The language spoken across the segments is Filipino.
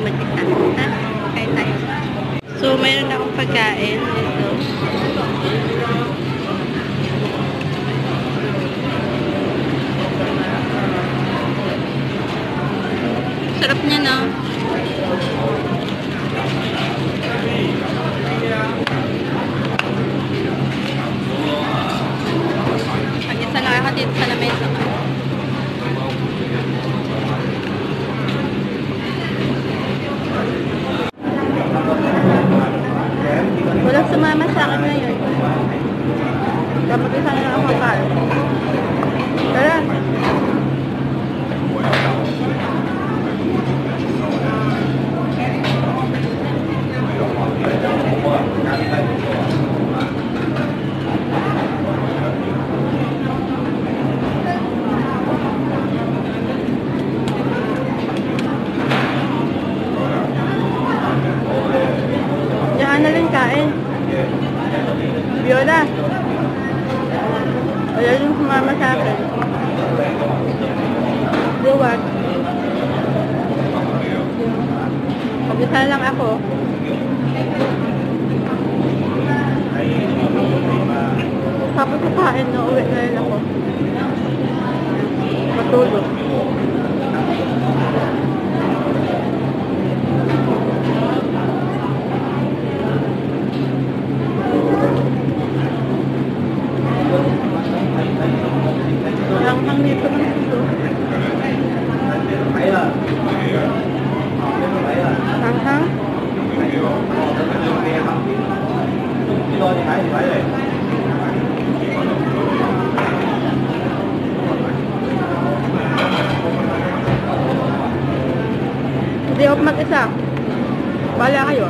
mag-isa. Ha? Kain tayo. So, mayroon akong pagkain. Ito. Sarap niya, no? Pag-isa lang ako dito sa lamesa. Walang sumama sa akin ngayon. Dapat isa na lang ako kakain. Tara! Diyan na lang kain. Viola. Wala yung sumama sa akin. Luwag. Pag-isa lang ako. Tapos kakain na uwi na rin ako. Matulog. Ang nito ng ito. Hang-hang. Hindi ako mag-isa. Wala kayo.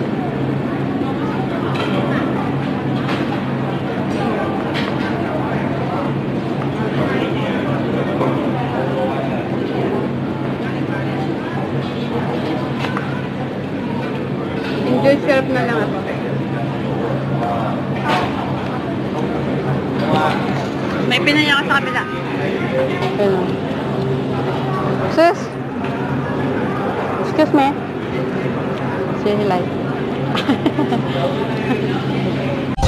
Enjoy syrup na lang ako. May pinaya ka sa kabila. Hello. Sis? Excuse me. Say hello.